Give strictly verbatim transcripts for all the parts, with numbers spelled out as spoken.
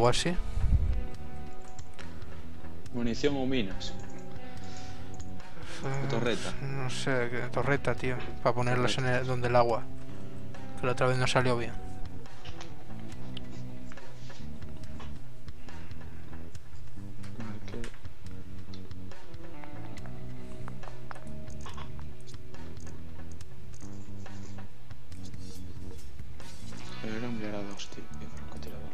algo así. Munición o minas. Uh, torreta. No sé, qué torreta, tío. Para ponerlas en el, donde el agua. Que la otra vez no salió bien. Pero era un Viera dos, tío. Y francotirador.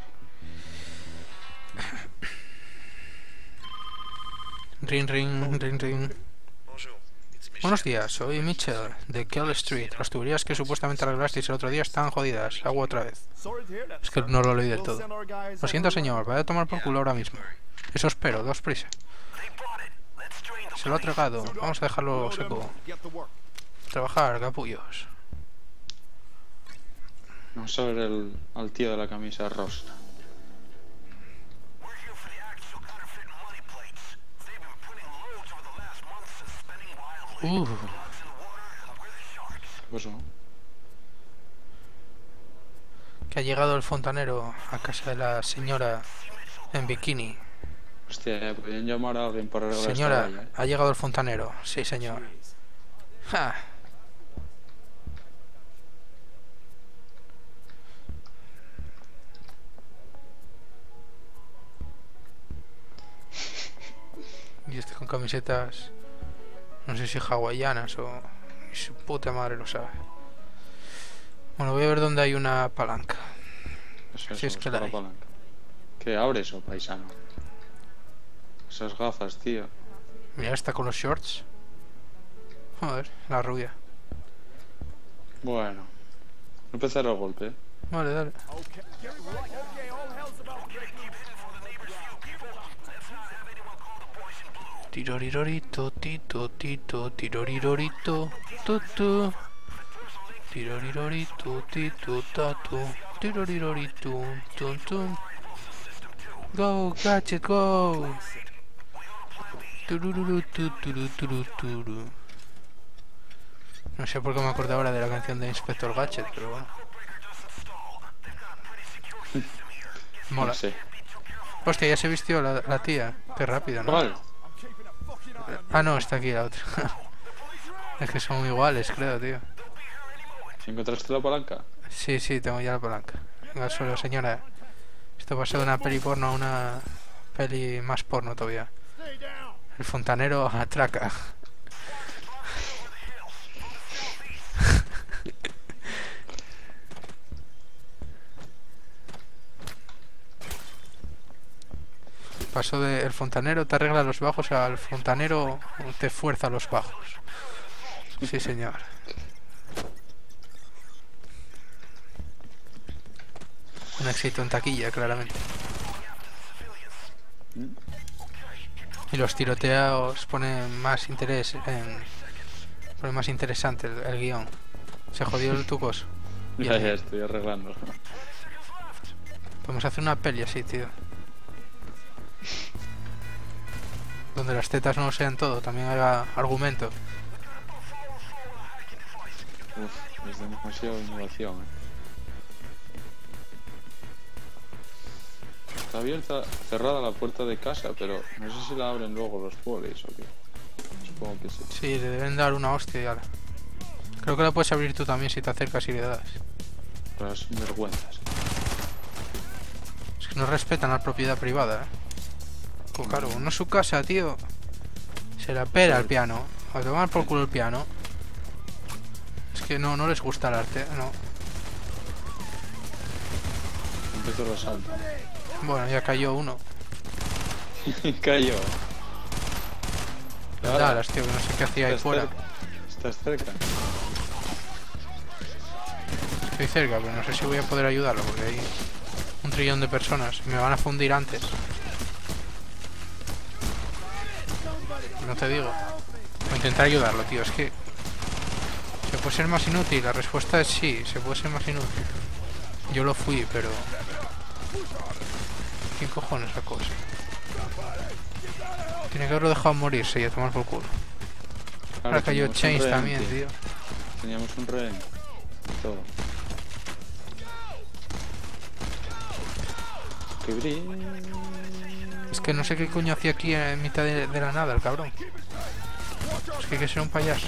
Ring, ring, ring, ring. Buenos días, soy Mitchell, de Kell Street. Las tuberías que supuestamente arreglasteis el otro día están jodidas. Agua otra vez. Es que no lo leí del todo. Lo siento, señor. Vaya a tomar por culo ahora mismo. Eso espero, dos prisa. Se lo ha tragado. Vamos a dejarlo seco. Trabajar, capullos. Vamos a ver el, al tío de la camisa rosa. Uh. ¿Qué pasó? Que ha llegado el fontanero a casa de la señora en bikini. Hostia, podrían llamar a alguien para arreglar Señora, esta valla, ¿eh? ha llegado el fontanero. Sí, señor. Ja. Y este con camisetas, no sé si hawaianas o... y su puta madre lo sabe. Bueno, voy a ver dónde hay una palanca. Eso, Si eso, es que la busca hay. palanca. ¿Qué abre eso, paisano? Esas gafas, tío. Mira, está con los shorts. Joder, la rubia. Bueno. Empezar el golpe, ¿eh? Vale, dale. Tirorirorito, tito, tito, tirorirorito, tutu. Tirorirorito, tito, tatu. Tirorirorito, tum, tum. Go, gadget, go. Turururu, tu, turu, turu, turu. No sé por qué me acordé ahora de la canción de Inspector Gadget, pero bueno. Mola. No sé. Hostia, ya se vistió la, la tía. Qué rápido, ¿no? ¿Cuál? Ah, no, está aquí la otra. Es que son iguales, creo, tío. ¿Encontraste la palanca? Sí, sí, tengo ya la palanca. Venga, solo, señora. Esto pasa de una peli porno a una peli más porno todavía. El fontanero atraca. Pasó de el fontanero te arregla los bajos al fontanero te fuerza los bajos. Sí, señor. Un éxito en taquilla, claramente. Y los tiroteos ponen más interés en... Pone más interesante el, el guión. Se jodió el tu coso. Ya, ya estoy arreglando. Podemos hacer una peli así, tío. Donde las tetas no sean todo, también haga argumento. Uf, es demasiada innovación, ¿eh? Está abierta, cerrada la puerta de casa, pero no sé si la abren luego los polis o qué. Supongo que sí. Sí, le deben dar una hostia y ala. Creo que la puedes abrir tú también si te acercas y le das. Las vergüenzas. Es que no respetan la propiedad privada, eh. Pues claro, no es su casa, tío. Se la pera el piano. A tomar por culo el piano. Es que no, no les gusta el arte, no. Empezó el asalto. Bueno, ya cayó uno. Cayó. Dalas, tío, que no sé qué hacía ahí Estás fuera. cerca. Estás cerca. Estoy cerca, pero no sé si voy a poder ayudarlo porque hay un trillón de personas. Me van a fundir antes. No te digo. Voy a intentar ayudarlo, tío. Es que... ¿se puede ser más inútil? La respuesta es sí, se puede ser más inútil. Yo lo fui, pero... ¿Qué cojones la cosa? Tiene que haberlo dejado morirse y a tomar por culo. Claro, Ahora cayó teníamos un Chains rehén, también, tío. Teníamos un rehén. Todo. Que brilla. Es que no sé qué coño hacía aquí en mitad de, de la nada el cabrón. Es que hay que ser un payaso.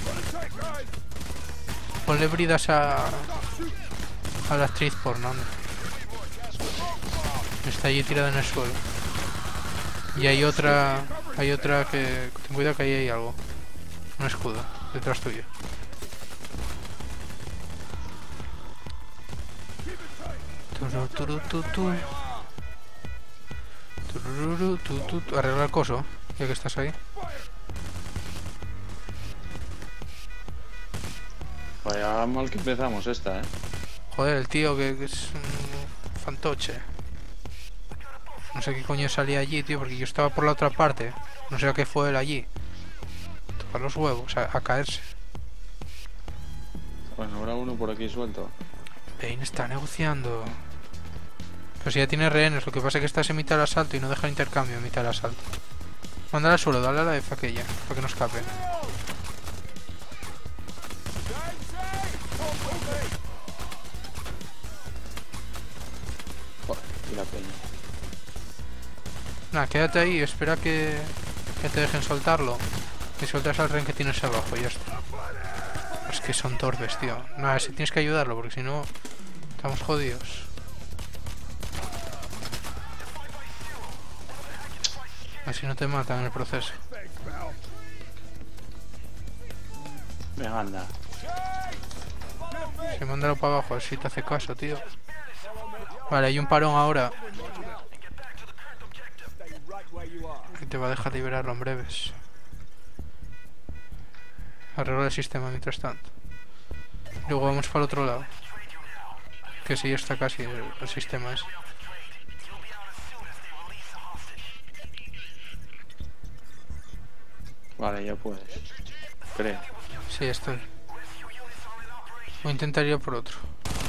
Ponle bridas a... a la actriz porno, ¿no? Está allí tirada en el suelo. Y hay otra... hay otra que... ten cuidado que ahí hay algo. Un escudo, detrás tuyo. Turu, turu, tu, tu. Turururu, tu, tu, tu. Arregla el coso, ya que estás ahí. Vaya mal que empezamos esta, eh. Joder, el tío que, que es un fantoche. No sé qué coño salía allí, tío, porque yo estaba por la otra parte. No sé a qué fue él allí. Tocar los huevos, a, a caerse. Bueno, ahora uno por aquí suelto. Bane está negociando. Pero si ya tiene rehenes, lo que pasa es que estás en mitad del asalto y no deja el intercambio en mitad del asalto. Mándale al suelo, dale a la F aquella, para que no escape. Joder, y la peña. Nada, quédate ahí, espera que, que te dejen soltarlo. Y sueltas al ren que tienes abajo y ya está. Es que son torpes, tío. Nada, si tienes que ayudarlo, porque si no, estamos jodidos. Así no te matan en el proceso. Venga, anda. Sí, mándalo para abajo, a ver si te hace caso, tío. Vale, hay un parón ahora. Que te va a dejar liberarlo en breves. Arregla el sistema mientras tanto. Luego vamos para el otro lado. Que sí, ya está casi el, el sistema ese. Vale, ya puedes. Creo. Sí, estoy. Voy a intentar ir a por otro.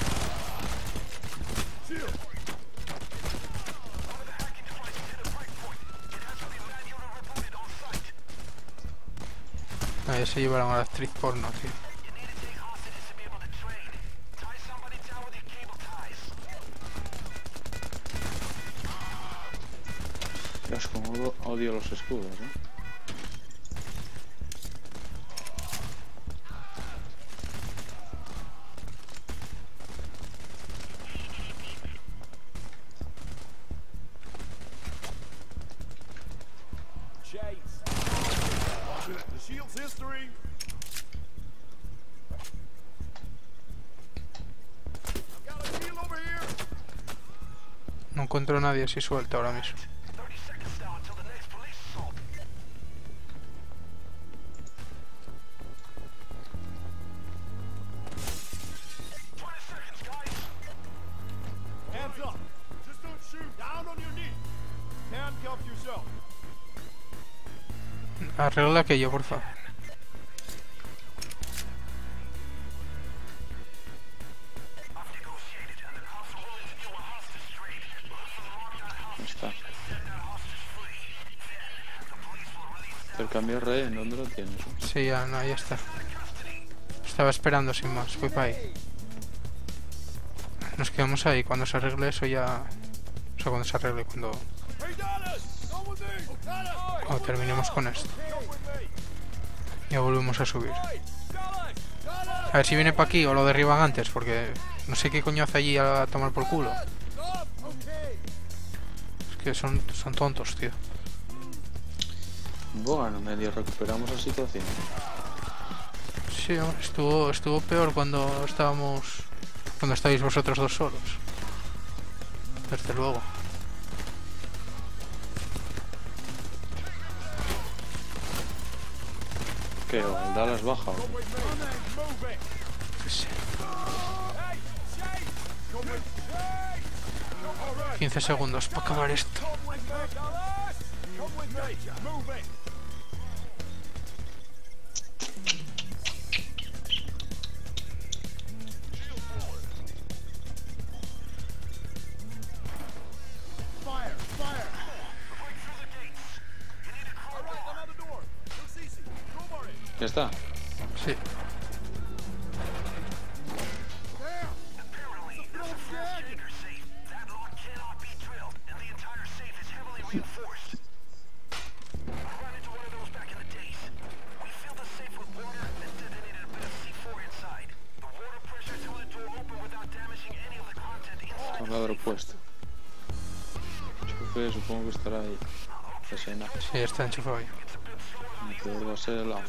Ahí se llevaron a la actriz porno, tío. Dios, como odio los escudos, ¿eh? No encuentro a nadie así suelto ahora mismo. Arregla aquello, por favor. Está. Intercambio rehén, ¿dónde lo tienes? Sí, ya, no, ya está. Estaba esperando sin más, fui para ahí. Nos quedamos ahí, cuando se arregle eso ya... O sea, cuando se arregle, cuando... Cuando terminemos con esto. Ya volvemos a subir. A ver si viene para aquí o lo derriban antes, porque... No sé qué coño hace allí a tomar por culo. Es que son, son tontos, tío. Bueno, medio recuperamos la situación. Sí, hombre, estuvo, estuvo peor cuando estábamos... Cuando estáis vosotros dos solos. Desde luego. ¿Qué? ¿El Dallas baja o qué? Qué sé. quince segundos para acabar esto. ¿Ya está? Sí. Taladro puesto. Enchufe, supongo que estará ahí. Escena. Sí, está enchufado ahí. Lo peor va a ser el agua.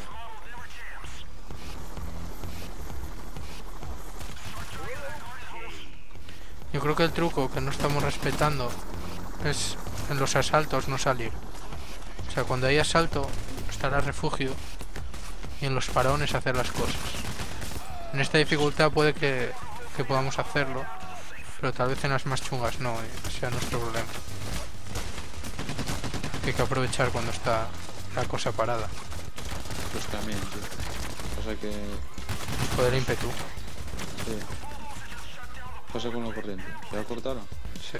Yo creo que el truco que no estamos respetando es en los asaltos no salir. O sea, cuando hay asalto estará refugio y en los parones hacer las cosas. En esta dificultad puede que, que podamos hacerlo, pero tal vez en las más chungas no, y sea nuestro problema. Hay que aprovechar cuando está la cosa parada. Pues también, tío. Pasa que... Poder ímpetu. Sí. Pasa con la corriente. ¿Ya cortaron? Sí.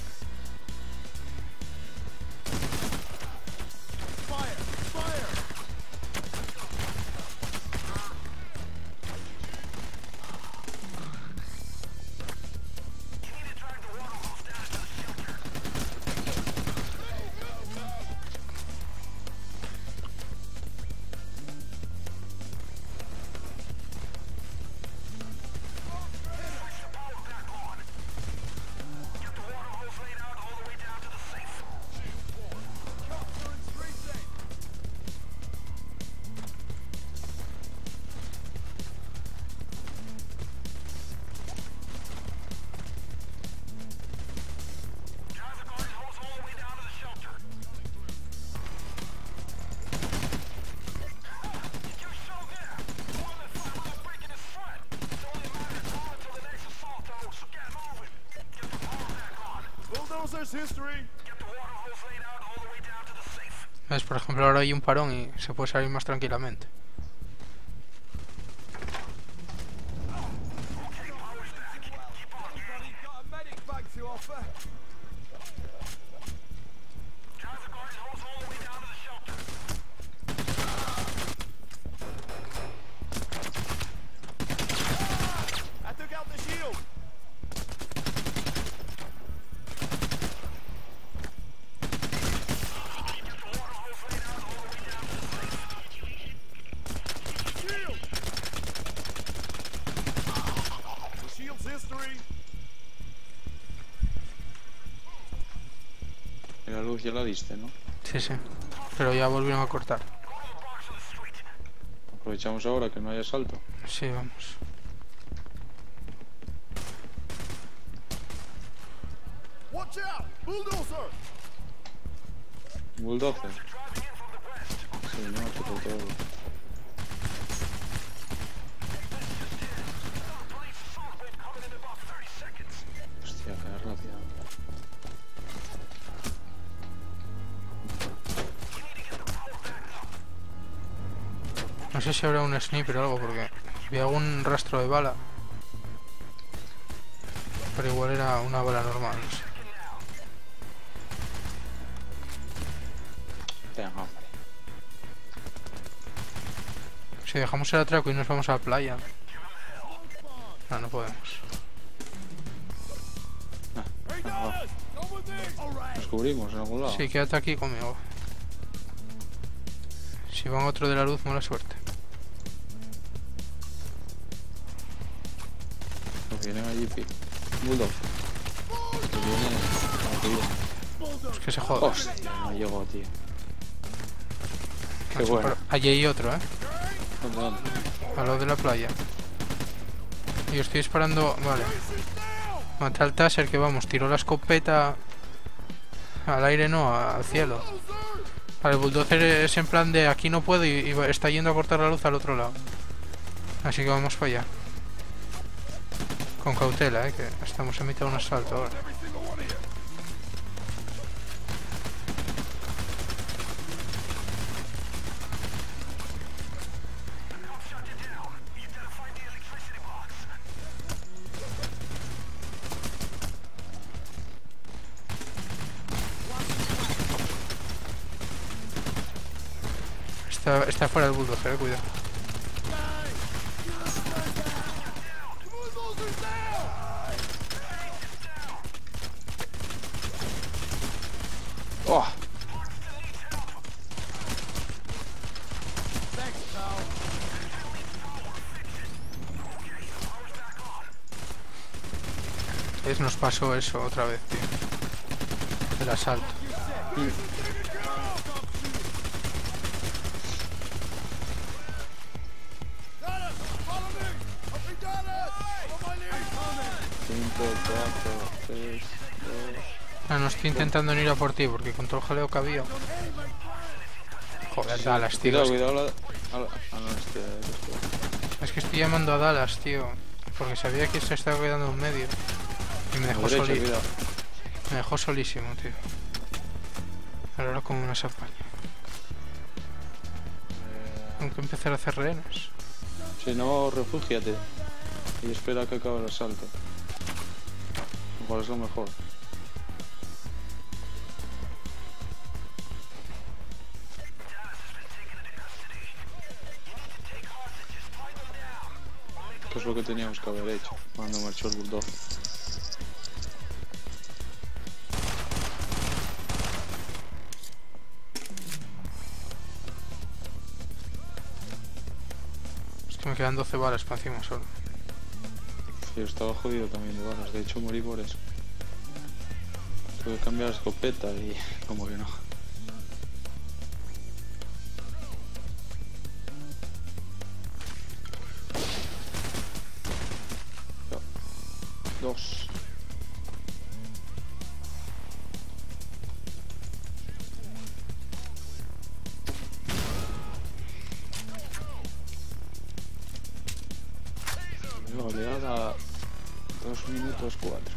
¿Ves? Por ejemplo, ahora hay un parón y se puede salir más tranquilamente. Y la luz ya la diste, ¿no? Sí, sí. Pero ya volvieron a cortar. Aprovechamos ahora que no haya asalto. Sí, vamos. Bulldozer. Sí, no, por todo. Hostia, qué rápido. No sé si habrá un sniper o algo porque vi algún rastro de bala. Pero igual era una bala normal, no sé. Venga, hombre. Si dejamos el atraco y nos vamos a la playa. No, no podemos. Ah, nos cubrimos en algún lado. Sí, quédate aquí conmigo. Si van otro de la luz, mala suerte. Nos vienen allí, pi. Bulldog. Que viene. No, que viene. Es que se joda. Hostia, no llegó, tío. Qué Macho, bueno. pero allí hay otro, ¿eh? ¿Dónde, dónde? Al lado de la playa. Y yo estoy disparando... Vale. Maté al taser que vamos, tiró la escopeta... Al aire no, al cielo. Vale, el bulldozer es en plan de aquí no puedo y, y está yendo a cortar la luz al otro lado. Así que vamos para allá. Con cautela, eh, que estamos en mitad de un asalto ahora. Está, está fuera del bulldozer, eh, cuidado. ¡Oh! ¿Ves? Nos pasó eso otra vez, tío. El asalto. cinco, cuatro, tres, dos... Ah, no estoy intentando ir a por ti porque con todo el jaleo que había. Joder, Dallas, tío. Cuidado, Es, cuidado. La... la... Ah, no, este... este... es que estoy llamando a Dallas, tío. Porque sabía que se estaba quedando en medio. Y me dejó, Derecha, soli cuidado. me dejó solísimo, tío. Ahora como una apaña. Tengo que empezar a hacer rehenes. Si no, refúgiate. Y espera que acabe el asalto. Igual es lo mejor. ¿Qué es lo que teníamos que haber hecho cuando marchó el Bulldog? Es que me quedan doce balas para encima solo. Sí, yo estaba jodido también de balas. De hecho, morí por eso. Tuve que cambiar la escopeta y como que no. Dos. Oleada dos minutos cuatro.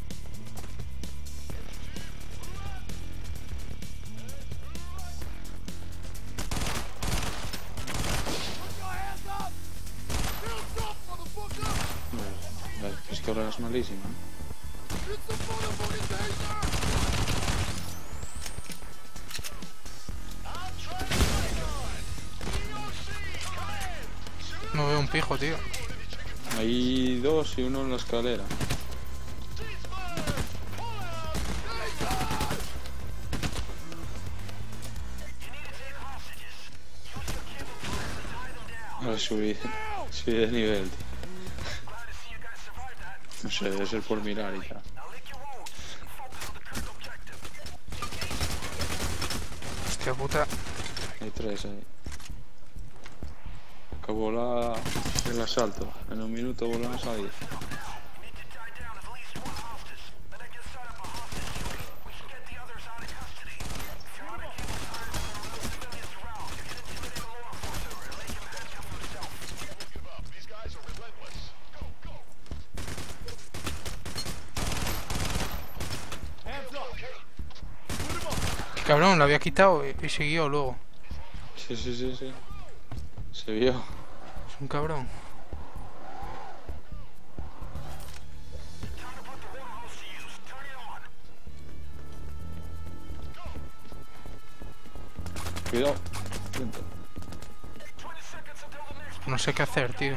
La pistola es malísima. No veo un pijo, tío. Hay dos y uno en la escalera. Ahora subí, subí de nivel, tío. No sé, debe ser por mirar y tal. Hostia puta. Hay tres ahí. Acabó la, el asalto. En un minuto volvemos a ir. Cabrón, lo había quitado y, y siguió luego. Sí, sí, sí, sí. Se vio. Es un cabrón. Cuidado. Lento. No sé qué hacer, tío.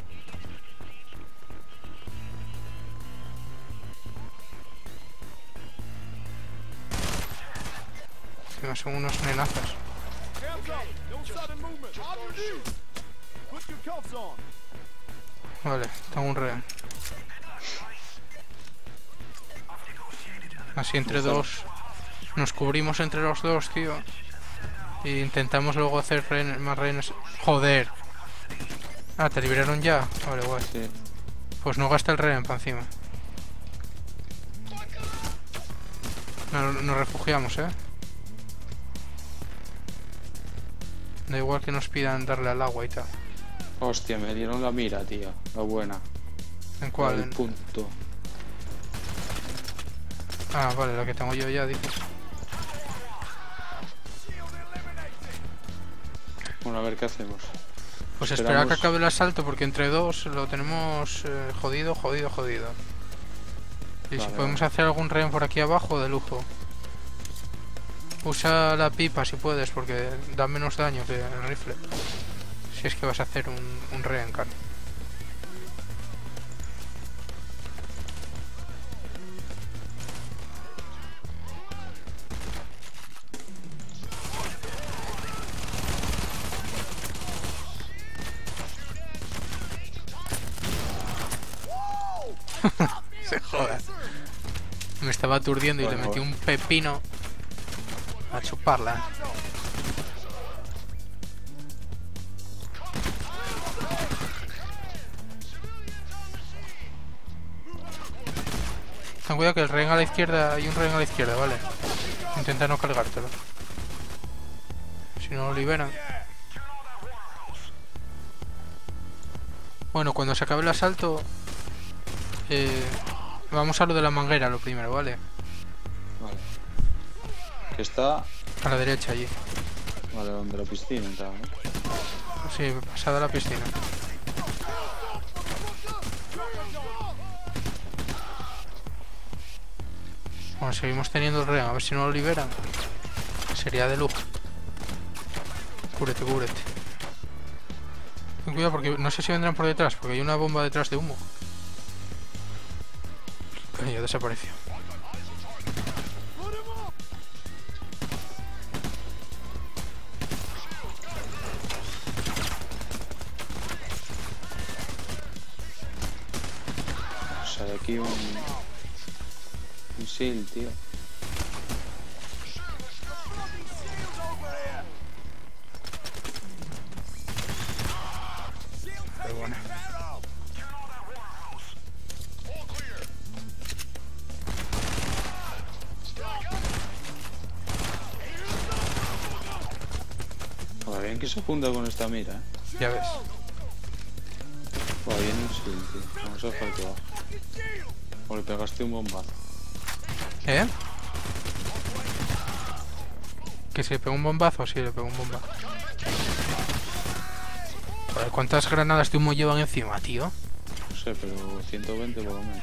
Encima son unos nenazas. Vale, tengo un rehén. Así entre dos. Nos cubrimos entre los dos, tío. E intentamos luego hacer rehenes, más rehenes. Joder. Ah, ¿te liberaron ya? Vale, guay. Sí. Pues no gasta el rehén para encima. No, nos refugiamos, eh. Da igual que nos pidan darle al agua y tal. Hostia, me dieron la mira, tío. La buena. ¿En cuál? El En- punto. Ah, vale, la que tengo yo ya, dices. Bueno, a ver qué hacemos. Pues Esperamos- espera que acabe el asalto porque entre dos lo tenemos eh, jodido, jodido, jodido. Y Vale, si podemos vale. hacer algún rehén por aquí abajo, de lujo. Usa la pipa si puedes porque da menos daño que el rifle. Si es que vas a hacer un, un rehén, cara. Se joda. Me estaba aturdiendo y Bueno, le metí bueno. un pepino a chuparla. Ten cuidado que el rehén a la izquierda, hay un rehén a la izquierda, vale. Intenta no cargártelo. Si no lo liberan. Bueno, cuando se acabe el asalto, eh, vamos a lo de la manguera, lo primero, ¿vale? Vale. Que está... A la derecha allí. Vale, donde la piscina y tal, ¿no? Sí, pasada la piscina. Bueno, seguimos teniendo el rehén, a ver si no lo liberan. Sería de lujo. Cúbrete, cúbrete. Ten cuidado porque no sé si vendrán por detrás, porque hay una bomba detrás de humo. Ay, ya desapareció. Sale aquí un... Un sil, tío. Pero bueno. Va bien que se apunta con esta mira, ¿eh? Ya ves. Va bien un sil, tío. Vamos a dejar que baje. O le pegaste un bombazo. ¿Eh? ¿Que se le pegó un bombazo? Sí, le pegó un bombazo. Joder, ¿cuántas granadas de humo llevan encima, tío? No sé, pero ciento veinte por lo menos.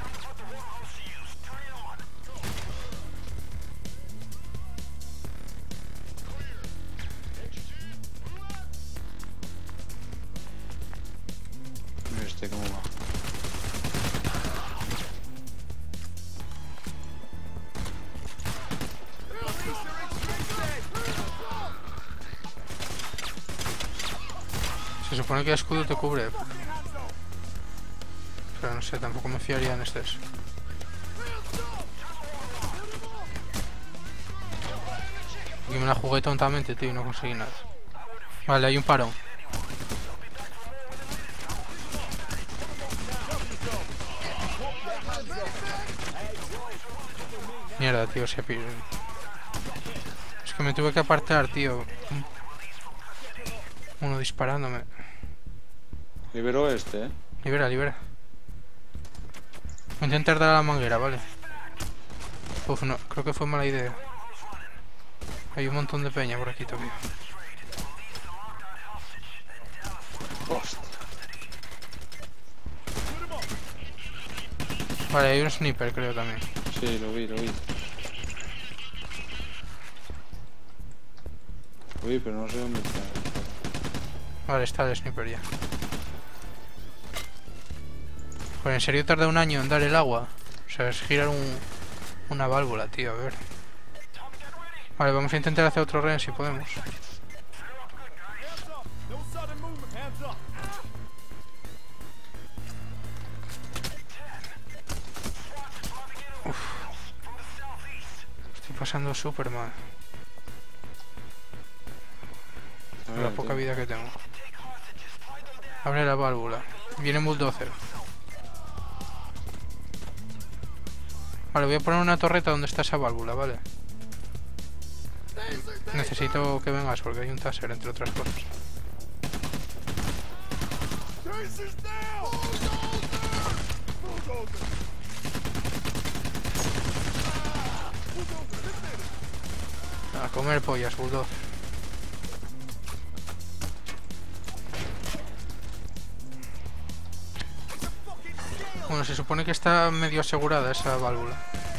Mira este cómo va. Se supone que el escudo te cubre. Pero no sé, tampoco me fiaría en este. Aquí me la jugué tontamente, tío, y no conseguí nada. Vale, hay un parón. Mierda, tío, se pi... Es que me tuve que apartar, tío. Uno disparándome. Liberó este, ¿eh? Libera, libera. Voy a intentar dar a la manguera, ¿vale? Uf, no, creo que fue mala idea. Hay un montón de peña por aquí todavía. Hostia. Vale, hay un sniper, creo también. Sí, lo vi, lo vi. Uy, pero no sé dónde está. Vale, está el sniper ya. Pues en serio tarda un año en dar el agua. O sea, es girar un, una válvula, tío, a ver. Vale, vamos a intentar hacer otro rehén si podemos. Uf. Estoy pasando súper mal. A Con ver, la poca tío. vida que tengo. Abre la válvula. Viene un bulldozer. Vale, voy a poner una torreta donde está esa válvula, ¿vale? Necesito que vengas porque hay un taser, entre otras cosas. A comer pollas, bulldozer. Bueno, se supone que está medio asegurada esa válvula.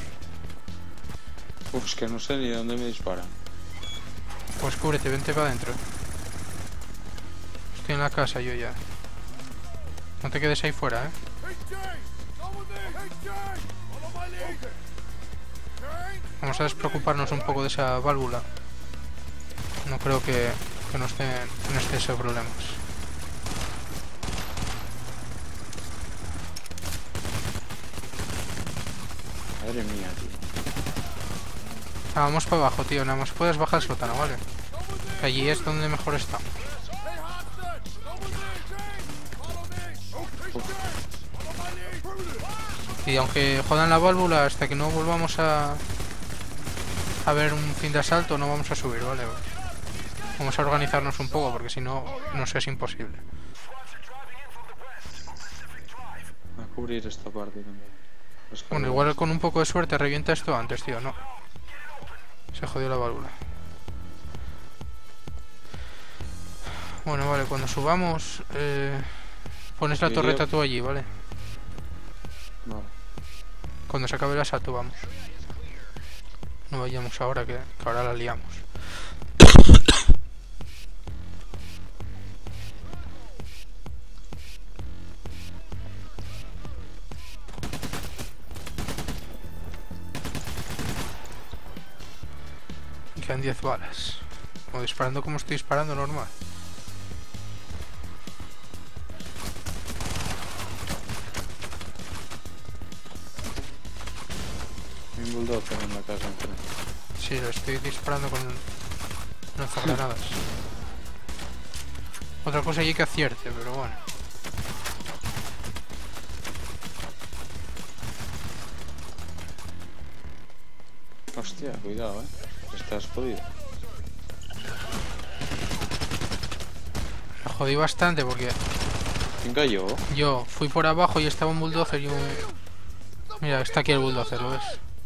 Uf, es que no sé ni de dónde me disparan. Pues cúbrete, vente para adentro. Estoy en la casa yo ya. No te quedes ahí fuera, eh. Vamos a despreocuparnos un poco de esa válvula. No creo que, que nos den en exceso de problemas. Madre mía, tío. Ah, vamos para abajo, tío. Nada más puedes bajar el sótano, ¿vale? Que allí es donde mejor está. Y aunque jodan la válvula, hasta que no volvamos a... a ver un fin de asalto, no vamos a subir, ¿vale? Vamos a organizarnos un poco, porque si no, nos es imposible. A cubrir esta parte también. Bueno, igual con un poco de suerte revienta esto antes, tío, no. Se jodió la válvula. Bueno, vale, cuando subamos, eh, pones la Yo torreta iría- tú allí, ¿vale? Vale. Cuando se acabe el asalto vamos. No vayamos ahora, que, que ahora la liamos. Y quedan diez balas. O disparando como estoy disparando, normal. Hay un bulldozer en la casa enfrente. Sí, lo estoy disparando con lanzagranadas. Otra cosa allí que acierte, pero bueno. Hostia, cuidado, eh. Estás jodido. Me jodí bastante porque ¿Quién cayó? yo fui por abajo y estaba un bulldozer y un... Mira, está aquí el bulldozer, ¿lo ves?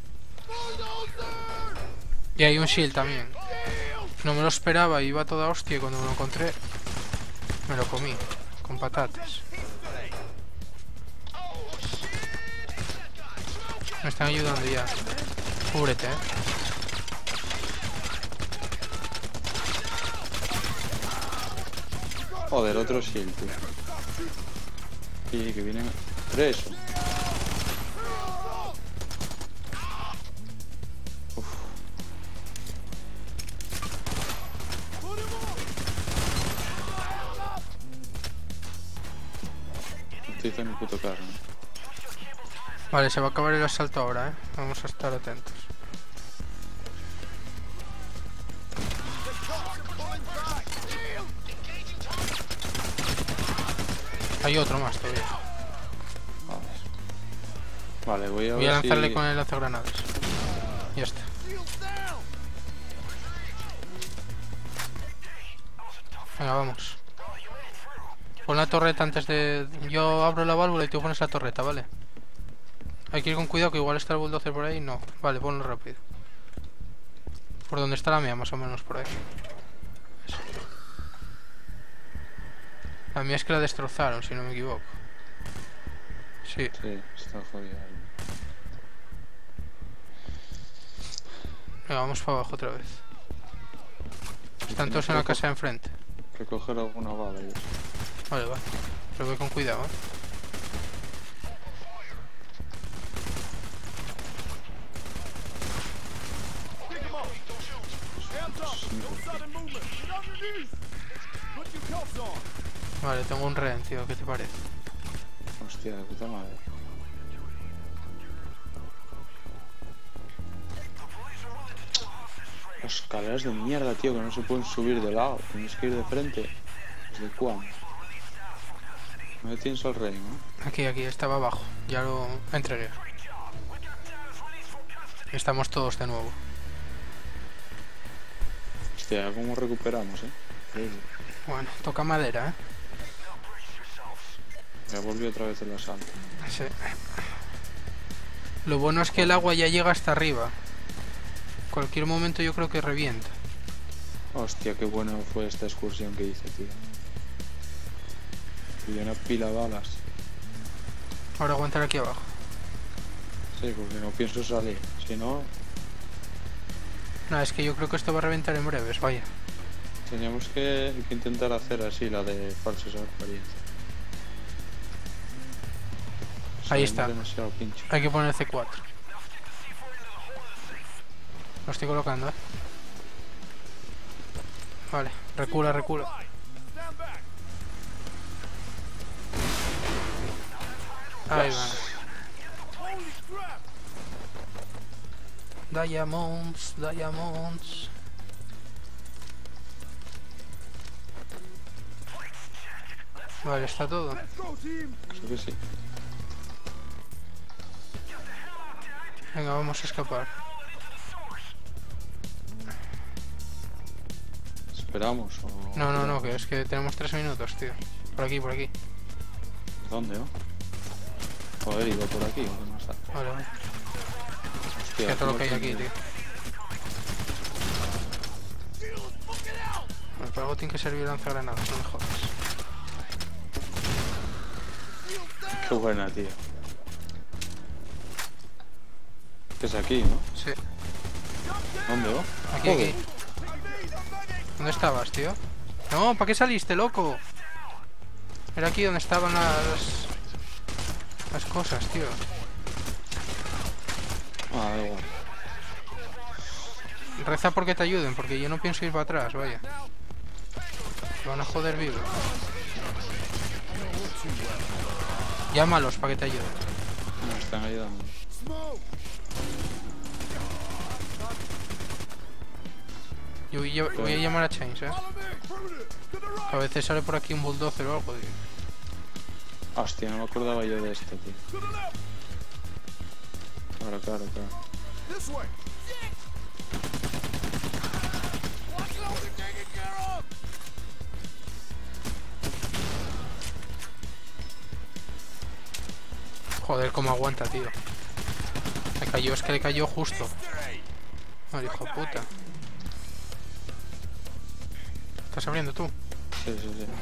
Y hay un shield también. No me lo esperaba, iba a toda hostia y cuando me lo encontré me lo comí, con patatas. Me están ayudando ya. Cúbrete, eh. Joder, otro shield, tío. Sí, que vienen tres. Uf. No estoy tan mi puto carro, ¿no? Vale, se va a acabar el asalto ahora, eh. Vamos a estar atentos. Hay otro más todavía. A ver. Vale, voy a Voy a ver lanzarle si... con el lanzagranadas. Ya está. Venga, vamos. Pon la torreta antes de... Yo abro la válvula y tú pones la torreta, ¿vale? Hay que ir con cuidado, que igual está el bulldozer por ahí. No, vale, ponlo rápido. Por donde está la mía, más o menos por ahí. Eso. La mía es que la destrozaron, si no me equivoco. Sí. Sí, está jodido. Venga, vamos para abajo otra vez. Están todos en la casa de enfrente. Recoger alguna bala y eso. Vale, vale. Pero voy con cuidado, ¿eh? Vale, tengo un rehén, tío. ¿Qué te parece? Hostia, de puta madre. Las escaleras de mierda, tío, que no se pueden subir de lado. Tienes que ir de frente. ¿Desde cuándo? ¿Dónde tienes al rey, no? Aquí, aquí, estaba abajo. Ya lo entregué. Estamos todos de nuevo. Hostia, ¿cómo recuperamos, eh? Sí. Bueno, toca madera, ¿eh? Ya volvió otra vez el asalto. Sí. Lo bueno es que el agua ya llega hasta arriba. Cualquier momento yo creo que revienta. Hostia, qué buena fue esta excursión que hice, tío. Y una pila de balas. Ahora aguantar aquí abajo. Sí, porque no pienso salir. Si no, No, es que yo creo que esto va a reventar en breves, vaya. teníamos que, que intentar hacer así la de falsas apariencias. Ahí Sabemos está. demasiado pincho. Hay que poner C cuatro. Lo estoy colocando, eh. Vale, recula, recula. Ahí va. Diamonds, diamonds. Vale, está todo. Creo que sí. Venga, vamos a escapar. ¿Esperamos o...? No, no, no, que es que tenemos tres minutos, tío. Por aquí, por aquí. ¿Dónde, no? Joder, iba por aquí, ¿o qué más da? Vale, vale. Hostia, Que todo lo que hay tengo aquí, tío. Bueno, para algo tiene que servir lanzagranadas, no me jodas. Qué buena, tío. Que es aquí, ¿no? Sí. ¿Dónde va? Aquí, Joder. aquí. ¿Dónde estabas, tío? No, ¿para qué saliste, loco? Era aquí donde estaban las... las cosas, tío. Ah, da igual. Reza porque te ayuden, porque yo no pienso ir para atrás, vaya. Te van a joder vivo. Llámalos para que te ayuden. Me están ayudando. Yo voy, yo voy a llamar a Chains, eh. A veces sale por aquí un bulldozer o algo, tío. Hostia, no me acordaba yo de esto, tío. Claro, claro, claro. Joder, cómo aguanta, tío. Le cayó, es que le cayó justo. Vale, hijo de puta. ¿Estás abriendo tú? Sí, sí, sí.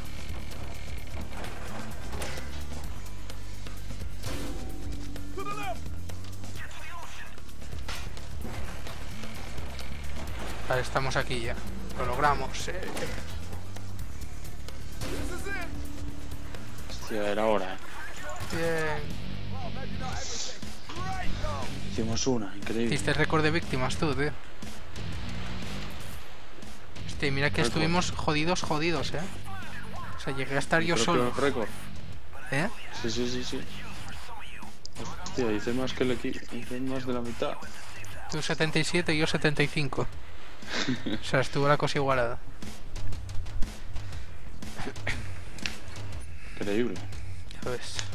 Vale, estamos aquí ya. Lo logramos. Eh. Hostia, era hora. Bien. Hicimos una, increíble. Hiciste récord de víctimas tú, tío. Hostia, mira que Récord. estuvimos jodidos, jodidos, eh. O sea, llegué a estar yo Creo que solo. era un récord. ¿Eh? Sí, sí, sí, sí. Hostia, hice más que el equipo. Hice más de la mitad. Tú setenta y siete y yo setenta y cinco. O sea, estuvo la cosa igualada. Increíble. Ya ves.